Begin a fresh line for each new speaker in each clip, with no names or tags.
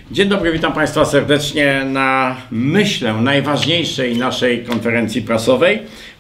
Dzień dobry, witam Państwa serdecznie na, myślę, najważniejszej naszej konferencji prasowej,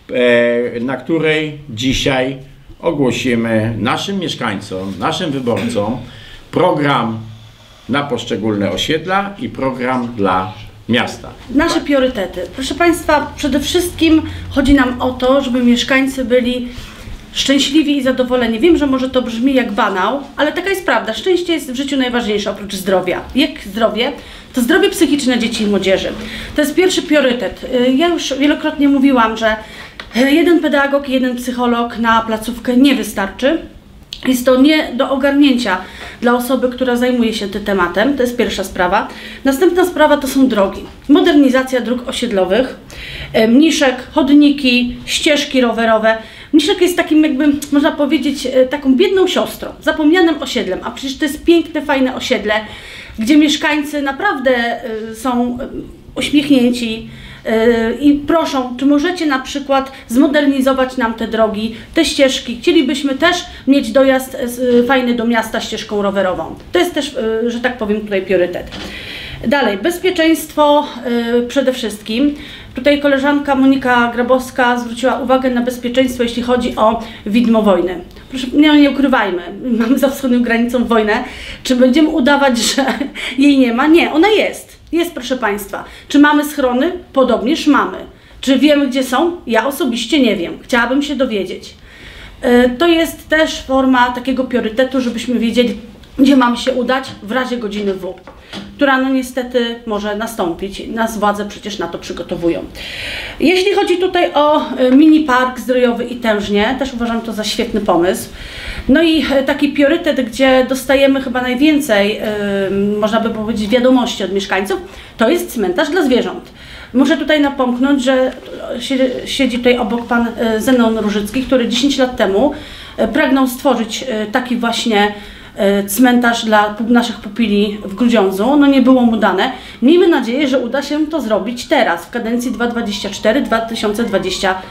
na której dzisiaj ogłosimy naszym mieszkańcom, naszym wyborcom program na poszczególne osiedla i program dla miasta.
Nasze priorytety. Proszę Państwa, przede wszystkim chodzi nam o to, żeby mieszkańcy byli szczęśliwi i zadowoleni. Wiem, że może to brzmi jak banał, ale taka jest prawda. Szczęście jest w życiu najważniejsze oprócz zdrowia. Jak zdrowie? To zdrowie psychiczne dzieci i młodzieży. To jest pierwszy priorytet. Ja już wielokrotnie mówiłam, że jeden pedagog i jeden psycholog na placówkę nie wystarczy. Jest to nie do ogarnięcia dla osoby, która zajmuje się tym tematem. To jest pierwsza sprawa. Następna sprawa to są drogi. Modernizacja dróg osiedlowych, mniszek, chodniki, ścieżki rowerowe. Mniszek jest takim, jakby można powiedzieć, taką biedną siostrą, zapomnianym osiedlem, a przecież to jest piękne, fajne osiedle, gdzie mieszkańcy naprawdę są uśmiechnięci i proszą, czy możecie na przykład zmodernizować nam te drogi, te ścieżki. Chcielibyśmy też mieć dojazd fajny do miasta ścieżką rowerową. To jest też, że tak powiem, tutaj priorytet. Dalej, bezpieczeństwo przede wszystkim. Tutaj koleżanka Monika Grabowska zwróciła uwagę na bezpieczeństwo, jeśli chodzi o widmo wojny. Proszę, nie ukrywajmy, mamy za wschodnią granicą wojnę. Czy będziemy udawać, że jej nie ma? Nie, ona jest. Jest, proszę Państwa. Czy mamy schrony? Podobnież mamy. Czy wiemy, gdzie są? Ja osobiście nie wiem. Chciałabym się dowiedzieć. To jest też forma takiego priorytetu, żebyśmy wiedzieli, gdzie mamy się udać w razie godziny W, która no niestety może nastąpić. Nas władze przecież na to przygotowują. Jeśli chodzi tutaj o mini park zdrojowy i Tężnie, też uważam to za świetny pomysł. No i taki priorytet, gdzie dostajemy chyba najwięcej, można by powiedzieć, wiadomości od mieszkańców, to jest cmentarz dla zwierząt. Muszę tutaj napomknąć, że siedzi tutaj obok pan Zenon Różycki, który 10 lat temu pragnął stworzyć taki właśnie cmentarz dla naszych pupili w Grudziądzu. No nie było mu dane. Miejmy nadzieję, że uda się to zrobić teraz, w kadencji 2024-2029.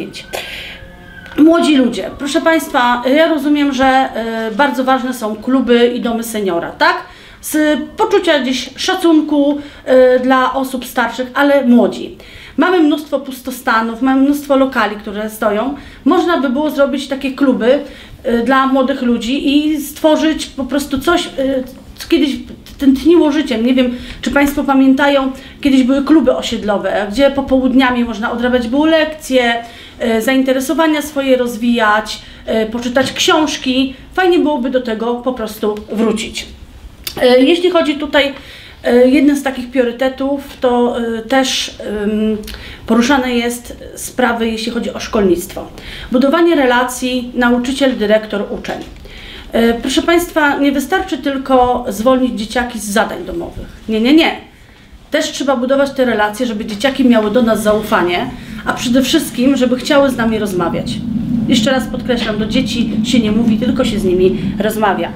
Młodzi ludzie. Proszę Państwa, ja rozumiem, że bardzo ważne są kluby i domy seniora, tak? Z poczucia gdzieś szacunku dla osób starszych, ale młodzi. Mamy mnóstwo pustostanów, mamy mnóstwo lokali, które stoją. Można by było zrobić takie kluby dla młodych ludzi i stworzyć po prostu coś, co kiedyś tętniło życiem. Nie wiem, czy Państwo pamiętają, kiedyś były kluby osiedlowe, gdzie popołudniami można odrabiać było lekcje, zainteresowania swoje rozwijać, poczytać książki. Fajnie byłoby do tego po prostu wrócić. Jeśli chodzi tutaj, jeden z takich priorytetów, to też poruszane jest sprawy, jeśli chodzi o szkolnictwo. Budowanie relacji nauczyciel, dyrektor, uczeń. Proszę Państwa, nie wystarczy tylko zwolnić dzieciaki z zadań domowych. Nie. Też trzeba budować te relacje, żeby dzieciaki miały do nas zaufanie, a przede wszystkim, żeby chciały z nami rozmawiać. Jeszcze raz podkreślam, do dzieci się nie mówi, tylko się z nimi rozmawia.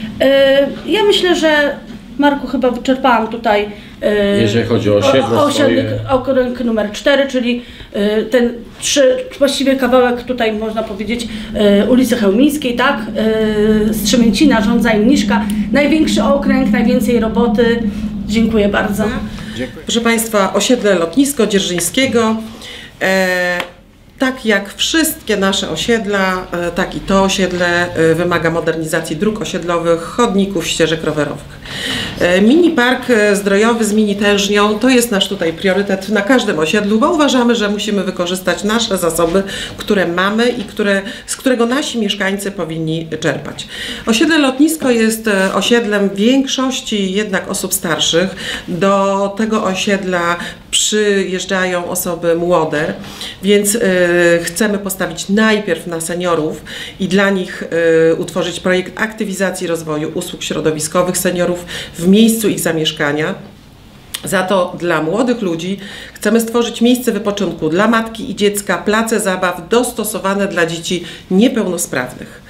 Ja myślę, że Marku, chyba wyczerpałam tutaj
jeżeli chodzi o osiedle,
okręg numer 4, czyli ten właściwie kawałek tutaj można powiedzieć ulicy Chełmińskiej, tak? Strzemięcina, Żądza i Mniszka. Największy okręg, najwięcej roboty. Dziękuję bardzo.
Dziękuję.
Proszę Państwa, osiedle Lotnisko Dzierżyńskiego. Tak jak wszystkie nasze osiedla, tak i to osiedle wymaga modernizacji dróg osiedlowych, chodników, ścieżek rowerowych. Mini park zdrojowy z mini Tężnią to jest nasz tutaj priorytet na każdym osiedlu, bo uważamy, że musimy wykorzystać nasze zasoby, które mamy i z którego nasi mieszkańcy powinni czerpać. Osiedle Lotnisko jest osiedlem większości jednak osób starszych. Do tego osiedla przyjeżdżają osoby młode, więc chcemy postawić najpierw na seniorów i dla nich utworzyć projekt aktywizacji rozwoju usług środowiskowych seniorów w miejscu ich zamieszkania. Za to dla młodych ludzi chcemy stworzyć miejsce wypoczynku dla matki i dziecka, place zabaw dostosowane dla dzieci niepełnosprawnych.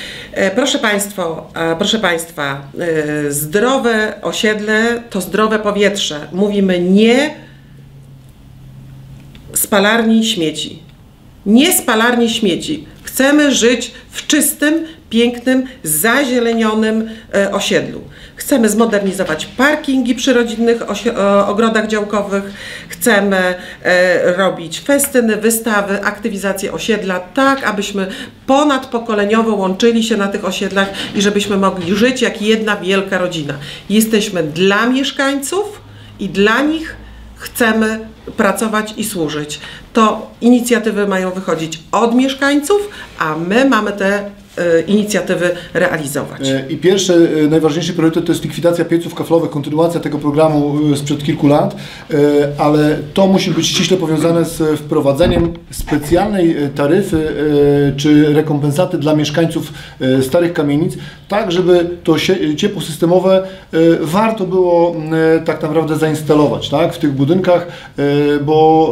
Proszę Państwa, zdrowe osiedle to zdrowe powietrze. Mówimy nie spalarni śmieci. Nie spalarni śmieci. Chcemy żyć w czystym, pięknym, zazielenionym osiedlu. Chcemy zmodernizować parkingi przy rodzinnych ogrodach działkowych, chcemy robić festyny, wystawy, aktywizację osiedla, tak abyśmy ponadpokoleniowo łączyli się na tych osiedlach i żebyśmy mogli żyć jak jedna wielka rodzina. Jesteśmy dla mieszkańców i dla nich chcemy pracować i służyć. To inicjatywy mają wychodzić od mieszkańców, a my mamy te inicjatywy realizować.
I pierwszy, najważniejszy priorytet to jest likwidacja pieców kaflowych, kontynuacja tego programu sprzed kilku lat, ale to musi być ściśle powiązane z wprowadzeniem specjalnej taryfy czy rekompensaty dla mieszkańców starych kamienic, tak żeby to ciepło systemowe warto było tak naprawdę zainstalować, tak, w tych budynkach, bo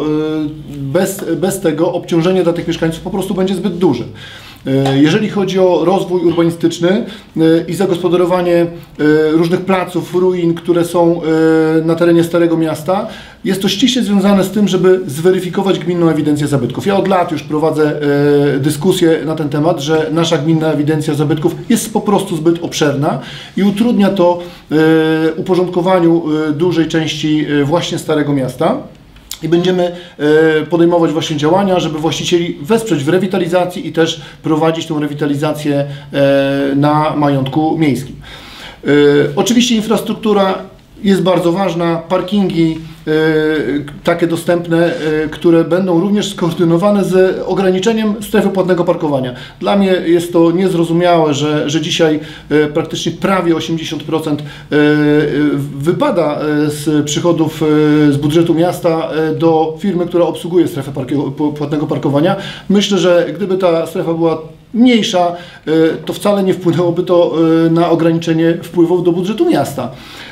bez tego obciążenie dla tych mieszkańców po prostu będzie zbyt duże. Jeżeli chodzi o rozwój urbanistyczny i zagospodarowanie różnych placów, ruin, które są na terenie Starego Miasta, jest to ściśle związane z tym, żeby zweryfikować gminną ewidencję zabytków. Ja od lat już prowadzę dyskusję na ten temat, że nasza gminna ewidencja zabytków jest po prostu zbyt obszerna i utrudnia to uporządkowaniu dużej części właśnie Starego Miasta. I będziemy podejmować właśnie działania, żeby właścicieli wesprzeć w rewitalizacji i też prowadzić tą rewitalizację na majątku miejskim. Oczywiście infrastruktura jest bardzo ważna, parkingi takie dostępne, które będą również skoordynowane z ograniczeniem strefy płatnego parkowania. Dla mnie jest to niezrozumiałe, że dzisiaj praktycznie prawie 80% wypada z przychodów z budżetu miasta do firmy, która obsługuje strefę płatnego parkowania. Myślę, że gdyby ta strefa była mniejsza, to wcale nie wpłynęłoby to na ograniczenie wpływów do budżetu miasta.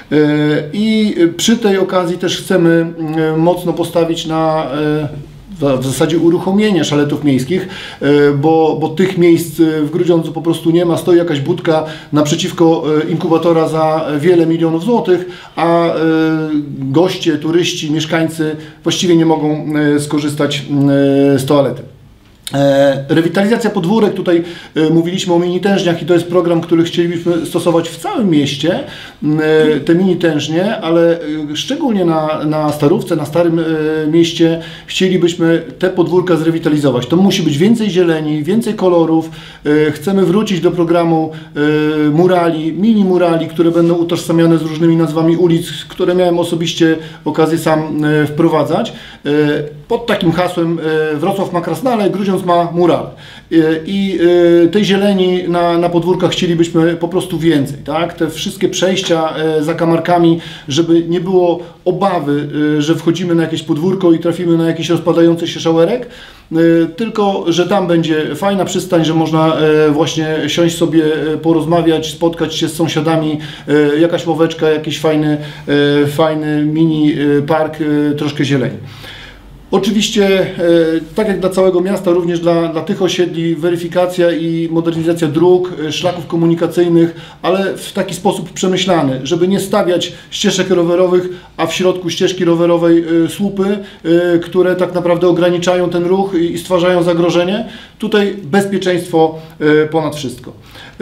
I przy tej okazji też chcemy mocno postawić na w zasadzie uruchomienie szaletów miejskich, bo tych miejsc w Grudziądzu po prostu nie ma. Stoi jakaś budka naprzeciwko inkubatora za wiele milionów złotych, a goście, turyści, mieszkańcy właściwie nie mogą skorzystać z toalety. Rewitalizacja podwórek, tutaj mówiliśmy o mini tężniach i to jest program, który chcielibyśmy stosować w całym mieście, te mini tężnie, ale szczególnie na Starówce, na Starym Mieście chcielibyśmy te podwórka zrewitalizować. To musi być więcej zieleni, więcej kolorów. Chcemy wrócić do programu murali, mini murali, które będą utożsamiane z różnymi nazwami ulic, które miałem osobiście okazję sam wprowadzać. Pod takim hasłem Wrocław ma krasnale, Grudziądz ma mural. I tej zieleni na podwórkach chcielibyśmy po prostu więcej, tak? Te wszystkie przejścia za kamarkami, żeby nie było obawy, że wchodzimy na jakieś podwórko i trafimy na jakiś rozpadający się szałerek, tylko że tam będzie fajna przystań, że można właśnie siąść sobie, porozmawiać, spotkać się z sąsiadami, jakaś ławeczka, jakiś fajny mini park, troszkę zieleni. Oczywiście, tak jak dla całego miasta, również dla tych osiedli weryfikacja i modernizacja dróg, szlaków komunikacyjnych, ale w taki sposób przemyślany, żeby nie stawiać ścieżek rowerowych, a w środku ścieżki rowerowej słupy, które tak naprawdę ograniczają ten ruch i stwarzają zagrożenie. Tutaj bezpieczeństwo ponad wszystko.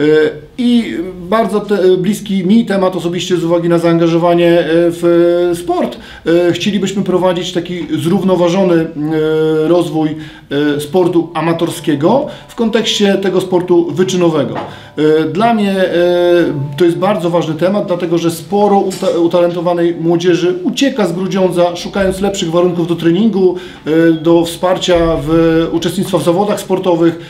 I bardzo bliski mi temat osobiście z uwagi na zaangażowanie w sport. Chcielibyśmy prowadzić taki zrównoważony rozwój sportu amatorskiego w kontekście tego sportu wyczynowego. Dla mnie to jest bardzo ważny temat, dlatego że sporo utalentowanej młodzieży ucieka z Grudziądza, szukając lepszych warunków do treningu, do wsparcia w uczestnictwa w zawodach sportowych,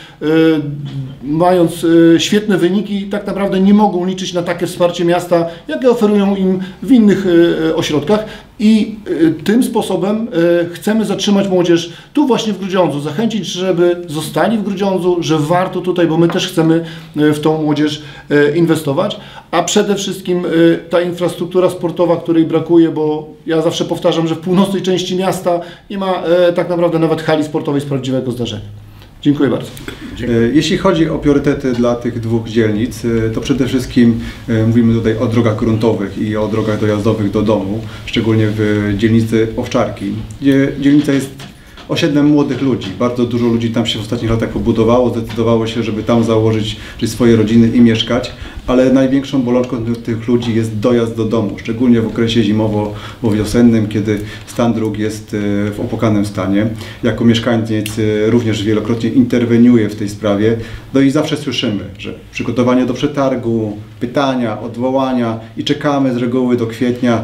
mając świetne wyniki, tak naprawdę nie mogą liczyć na takie wsparcie miasta, jakie oferują im w innych ośrodkach. I tym sposobem chcemy zatrzymać młodzież tu właśnie w Grudziądzu, zachęcić, żeby zostali w Grudziądzu, że warto tutaj, bo my też chcemy w tą młodzież inwestować, a przede wszystkim ta infrastruktura sportowa, której brakuje, bo ja zawsze powtarzam, że w północnej części miasta nie ma tak naprawdę nawet hali sportowej z prawdziwego zdarzenia. Dziękuję bardzo.
Jeśli chodzi o priorytety dla tych dwóch dzielnic, to przede wszystkim mówimy tutaj o drogach gruntowych i o drogach dojazdowych do domu, szczególnie w dzielnicy Owczarki, gdzie dzielnica jest osiedlem młodych ludzi. Bardzo dużo ludzi tam się w ostatnich latach pobudowało, zdecydowało się, żeby tam założyć swoje rodziny i mieszkać, ale największą bolączką tych ludzi jest dojazd do domu, szczególnie w okresie zimowo-wiosennym, kiedy stan dróg jest w opłakanym stanie. Jako mieszkaniec również wielokrotnie interweniuję w tej sprawie, no i zawsze słyszymy, że przygotowanie do przetargu, pytania, odwołania i czekamy z reguły do kwietnia,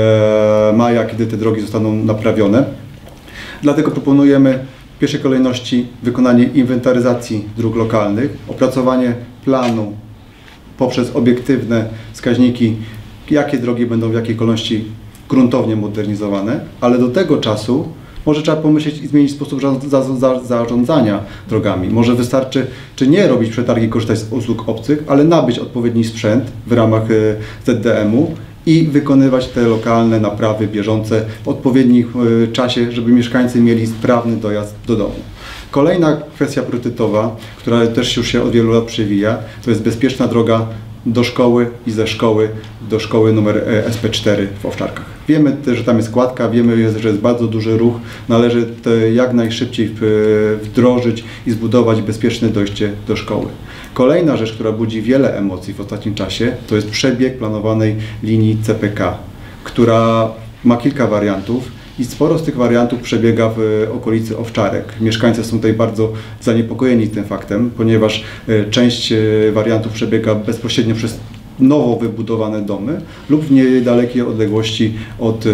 maja, kiedy te drogi zostaną naprawione. Dlatego proponujemy w pierwszej kolejności wykonanie inwentaryzacji dróg lokalnych, opracowanie planu poprzez obiektywne wskaźniki, jakie drogi będą w jakiej kolejności gruntownie modernizowane, ale do tego czasu może trzeba pomyśleć i zmienić sposób zarządzania drogami. Może wystarczy, czy nie robić przetargi, korzystać z usług obcych, ale nabyć odpowiedni sprzęt w ramach ZDM-u i wykonywać te lokalne naprawy bieżące w odpowiednim czasie, żeby mieszkańcy mieli sprawny dojazd do domu. Kolejna kwestia priorytetowa, która też już się od wielu lat przewija, to jest bezpieczna droga do szkoły i ze szkoły do szkoły numer SP4 w Owczarkach. Wiemy też, że tam jest kładka, wiemy, że jest bardzo duży ruch, należy to jak najszybciej wdrożyć i zbudować bezpieczne dojście do szkoły. Kolejna rzecz, która budzi wiele emocji w ostatnim czasie, to jest przebieg planowanej linii CPK, która ma kilka wariantów i sporo z tych wariantów przebiega w okolicy Owczarek. Mieszkańcy są tutaj bardzo zaniepokojeni tym faktem, ponieważ część wariantów przebiega bezpośrednio przez nowo wybudowane domy lub w niedalekiej odległości od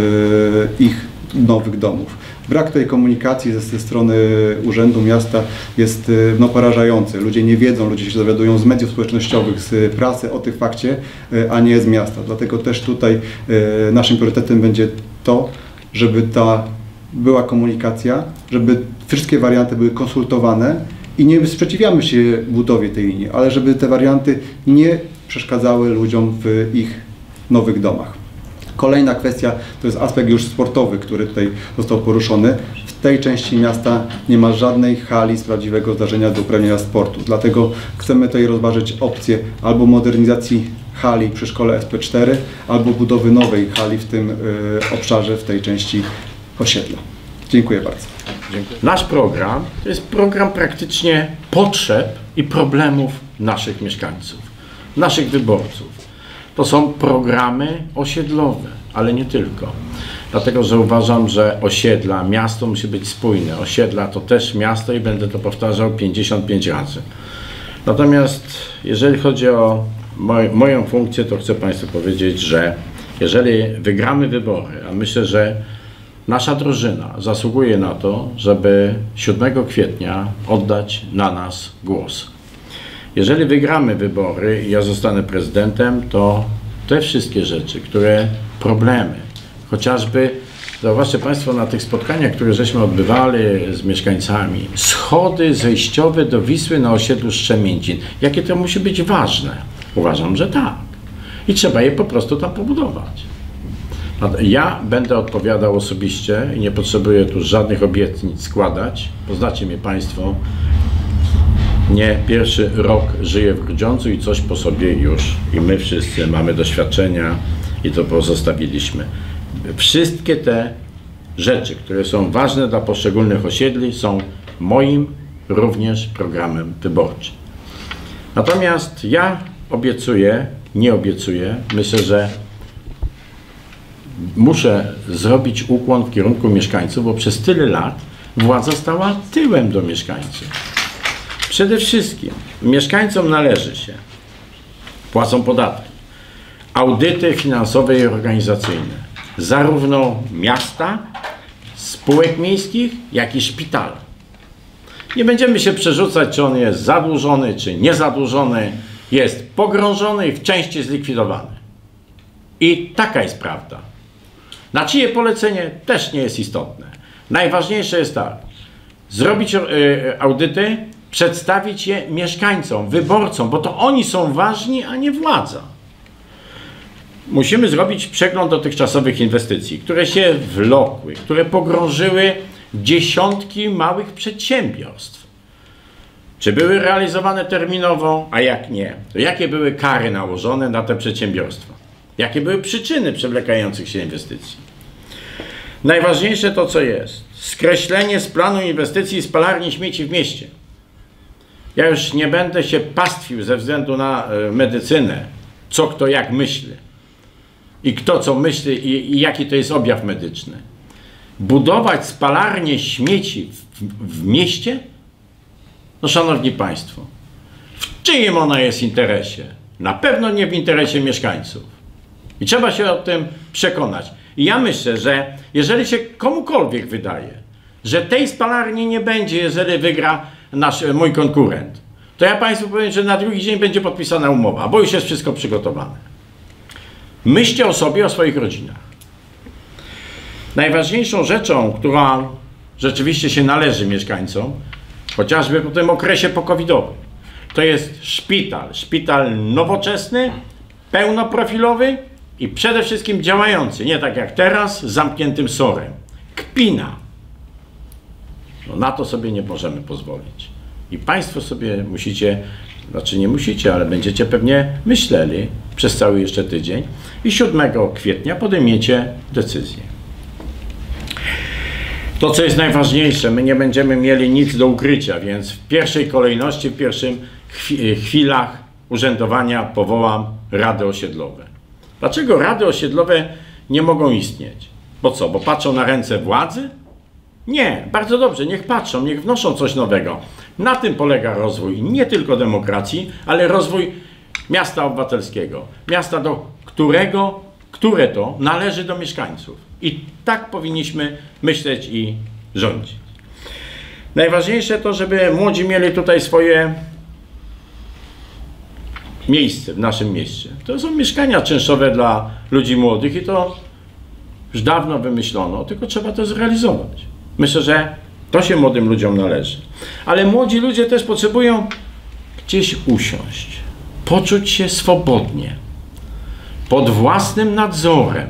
ich nowych domów. Brak tej komunikacji ze strony Urzędu Miasta jest porażający. Ludzie nie wiedzą, ludzie się dowiadują z mediów społecznościowych, z prasy o tym fakcie, a nie z miasta. Dlatego też tutaj naszym priorytetem będzie to, żeby ta była komunikacja, żeby wszystkie warianty były konsultowane i nie sprzeciwiamy się budowie tej linii, ale żeby te warianty nie przeszkadzały ludziom w ich nowych domach. Kolejna kwestia to jest aspekt już sportowy, który tutaj został poruszony. W tej części miasta nie ma żadnej hali z prawdziwego zdarzenia do uprawiania sportu. Dlatego chcemy tutaj rozważyć opcję albo modernizacji hali przy szkole SP4, albo budowy nowej hali w tym obszarze, w tej części osiedla. Dziękuję bardzo.
Dziękuję. Nasz program to jest program praktycznie potrzeb i problemów naszych mieszkańców, naszych wyborców. To są programy osiedlowe, ale nie tylko. Dlatego, że uważam, że osiedla, miasto musi być spójne. Osiedla to też miasto i będę to powtarzał 55 razy. Natomiast jeżeli chodzi o moją funkcję, to chcę Państwu powiedzieć, że jeżeli wygramy wybory, a myślę, że nasza drużyna zasługuje na to, żeby 7 kwietnia oddać na nas głos. Jeżeli wygramy wybory i ja zostanę prezydentem, to te wszystkie rzeczy, problemy, chociażby, zauważcie Państwo na tych spotkaniach, które żeśmy odbywali z mieszkańcami, schody zejściowe do Wisły na osiedlu Strzemięcin. Jakie to musi być ważne? Uważam, że tak. I trzeba je po prostu tam pobudować. Ja będę odpowiadał osobiście i nie potrzebuję tu żadnych obietnic składać. Poznacie mnie Państwo. Nie pierwszy rok żyję w Grudziądzu i coś po sobie już i my wszyscy mamy doświadczenia i to pozostawiliśmy. Wszystkie te rzeczy, które są ważne dla poszczególnych osiedli, są moim również programem wyborczym. Natomiast ja nie obiecuję, myślę, że muszę zrobić ukłon w kierunku mieszkańców, bo przez tyle lat władza stała tyłem do mieszkańców. Przede wszystkim mieszkańcom należy się, płacą podatki, audyty finansowe i organizacyjne, zarówno miasta, spółek miejskich, jak i szpitala. Nie będziemy się przerzucać, czy on jest zadłużony, czy niezadłużony, jest pogrążony i w części zlikwidowany. I taka jest prawda. Na czyje polecenie też nie jest istotne. Najważniejsze jest tak, zrobić audyty, przedstawić je mieszkańcom, wyborcom, bo to oni są ważni, a nie władza. Musimy zrobić przegląd dotychczasowych inwestycji, które się wlokły, które pogrążyły dziesiątki małych przedsiębiorstw. Czy były realizowane terminowo, a jak nie? To jakie były kary nałożone na te przedsiębiorstwa? Jakie były przyczyny przewlekających się inwestycji? Najważniejsze to, co jest. Skreślenie z planu inwestycji spalarni śmieci w mieście. Ja już nie będę się pastwił ze względu na medycynę, co kto jak myśli i kto co myśli i jaki to jest objaw medyczny. Budować spalarnię śmieci w mieście? No szanowni państwo, w czyim ona jest interesie? Na pewno nie w interesie mieszkańców. I trzeba się o tym przekonać. I ja myślę, że jeżeli się komukolwiek wydaje, że tej spalarni nie będzie, jeżeli wygra mój konkurent, to ja państwu powiem, że na drugi dzień będzie podpisana umowa, bo już jest wszystko przygotowane. Myślcie o sobie, o swoich rodzinach. Najważniejszą rzeczą, która rzeczywiście się należy mieszkańcom, chociażby po tym okresie pocovidowym, to jest szpital. Szpital nowoczesny, pełnoprofilowy i przede wszystkim działający. Nie tak jak teraz, z zamkniętym sorem. Kpina. No na to sobie nie możemy pozwolić. I państwo sobie musicie, znaczy nie musicie, ale będziecie pewnie myśleli przez cały jeszcze tydzień i 7 kwietnia podejmiecie decyzję. To, co jest najważniejsze, my nie będziemy mieli nic do ukrycia, więc w pierwszej kolejności, w pierwszych chwilach urzędowania powołam rady osiedlowe. Dlaczego rady osiedlowe nie mogą istnieć? Bo co, bo patrzą na ręce władzy? Nie, bardzo dobrze, niech patrzą, niech wnoszą coś nowego. Na tym polega rozwój nie tylko demokracji, ale rozwój miasta obywatelskiego. Miasta, które to należy do mieszkańców. I tak powinniśmy myśleć i rządzić. Najważniejsze to, żeby młodzi mieli tutaj swoje miejsce w naszym mieście. To są mieszkania czynszowe dla ludzi młodych i to już dawno wymyślono, tylko trzeba to zrealizować. Myślę, że to się młodym ludziom należy. Ale młodzi ludzie też potrzebują gdzieś usiąść, poczuć się swobodnie, pod własnym nadzorem.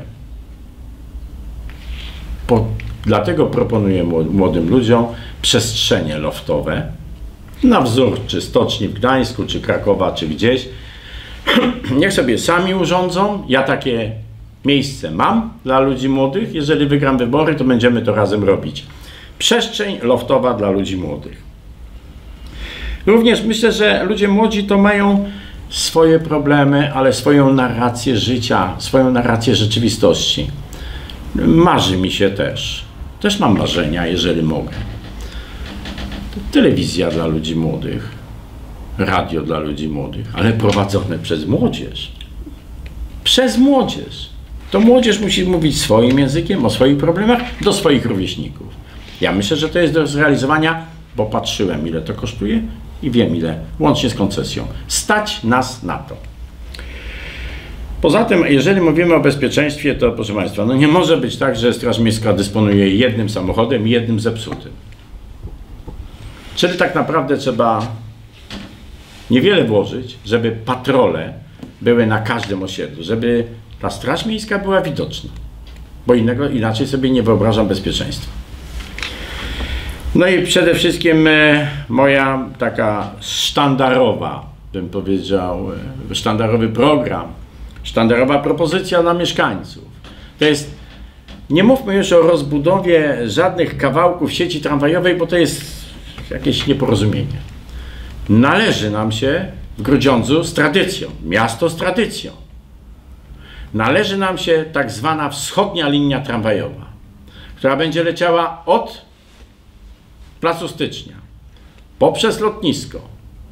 Dlatego proponuję młodym ludziom przestrzenie loftowe, na wzór czy stoczni w Gdańsku, czy Krakowa, czy gdzieś. Niech sobie sami urządzą. Ja takie miejsce mam dla ludzi młodych. Jeżeli wygram wybory, to będziemy to razem robić. Przestrzeń loftowa dla ludzi młodych. Również myślę, że ludzie młodzi to mają swoje problemy, ale swoją narrację życia, swoją narrację rzeczywistości. Marzy mi się też. Też mam marzenia, jeżeli mogę. Telewizja dla ludzi młodych, radio dla ludzi młodych, ale prowadzone przez młodzież. Przez młodzież. To młodzież musi mówić swoim językiem, o swoich problemach do swoich rówieśników. Ja myślę, że to jest do zrealizowania, bo patrzyłem, ile to kosztuje i wiem, ile, łącznie z koncesją. Stać nas na to. Poza tym, jeżeli mówimy o bezpieczeństwie, to proszę państwa, no nie może być tak, że Straż Miejska dysponuje jednym samochodem i jednym zepsutym. Czyli tak naprawdę trzeba niewiele włożyć, żeby patrole były na każdym osiedlu, żeby ta Straż Miejska była widoczna, bo inaczej sobie nie wyobrażam bezpieczeństwa. No i przede wszystkim moja taka sztandarowa, bym powiedział, sztandarowy program, sztandarowa propozycja dla mieszkańców. To jest, nie mówmy już o rozbudowie żadnych kawałków sieci tramwajowej, bo to jest jakieś nieporozumienie. Należy nam się w Grudziądzu z tradycją, miasto z tradycją. Należy nam się tak zwana wschodnia linia tramwajowa, która będzie leciała od Placu Stycznia, poprzez lotnisko,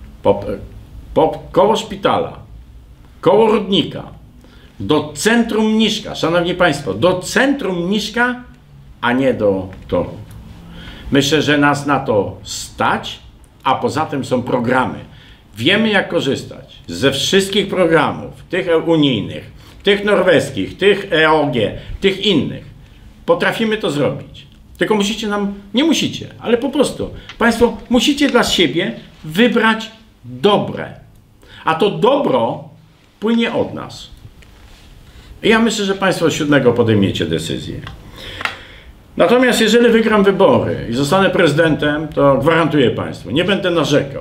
koło szpitala, koło Rudnika, do centrum Mniszka, szanowni państwo, do centrum Mniszka, a nie do toru. Myślę, że nas na to stać, a poza tym są programy. Wiemy, jak korzystać ze wszystkich programów, tych unijnych, tych norweskich, tych EOG, tych innych. Potrafimy to zrobić. Tylko musicie nam, nie musicie, ale po prostu państwo musicie dla siebie wybrać dobre. A to dobro płynie od nas. I ja myślę, że państwo 7 podejmiecie decyzję. Natomiast jeżeli wygram wybory i zostanę prezydentem, to gwarantuję państwu, nie będę narzekał.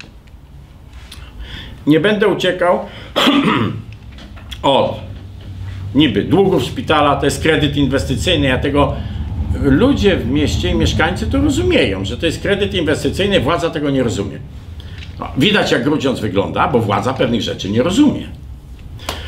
Nie będę uciekał od niby długów szpitala, to jest kredyt inwestycyjny, ja tego ludzie w mieście i mieszkańcy to rozumieją, że to jest kredyt inwestycyjny, władza tego nie rozumie. No, widać, jak Grudziądz wygląda, bo władza pewnych rzeczy nie rozumie.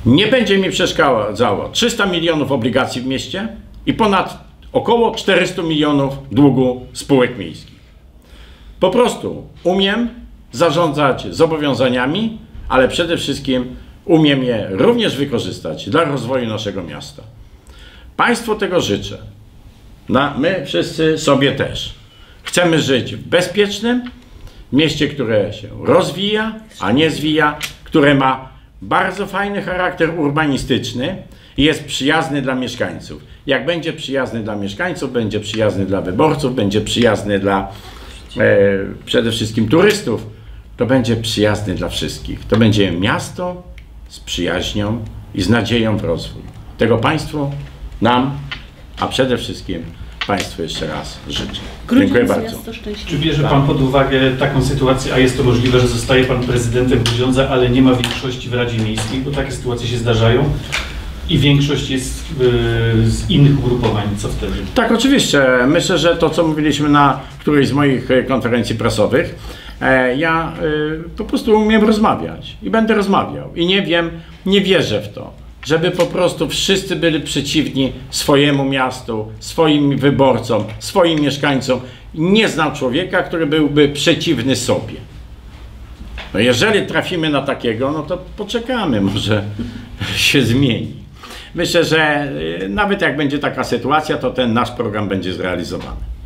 Nie będzie mi przeszkadzało 300 milionów obligacji w mieście i ponad około 400 milionów długu spółek miejskich. Po prostu umiem zarządzać zobowiązaniami, ale przede wszystkim umiem je również wykorzystać dla rozwoju naszego miasta. Państwu tego życzę. My wszyscy sobie też. Chcemy żyć w bezpiecznym mieście, które się rozwija, a nie zwija, które ma bardzo fajny charakter urbanistyczny i jest przyjazny dla mieszkańców. Jak będzie przyjazny dla mieszkańców, będzie przyjazny dla wyborców, będzie przyjazny dla przede wszystkim turystów, to będzie przyjazny dla wszystkich. To będzie miasto z przyjaźnią i z nadzieją w rozwój. Tego Państwu, nam, a przede wszystkim Państwu jeszcze raz życzę. Dziękuję bardzo.
Miasto szczęśliwe.
Czy bierze Pan pod uwagę taką sytuację, a jest to możliwe, że zostaje Pan prezydentem Grudziądza, ale nie ma większości w Radzie Miejskiej, bo takie sytuacje się zdarzają i większość jest z innych ugrupowań, co wtedy?
Tak, oczywiście. Myślę, że to, co mówiliśmy na którejś z moich konferencji prasowych, ja po prostu umiem rozmawiać i będę rozmawiał. I nie wierzę w to, żeby po prostu wszyscy byli przeciwni swojemu miastu, swoim wyborcom, swoim mieszkańcom. Nie znam człowieka, który byłby przeciwny sobie. No jeżeli trafimy na takiego, no to poczekamy, może się zmieni. Myślę, że nawet jak będzie taka sytuacja, to ten nasz program będzie zrealizowany.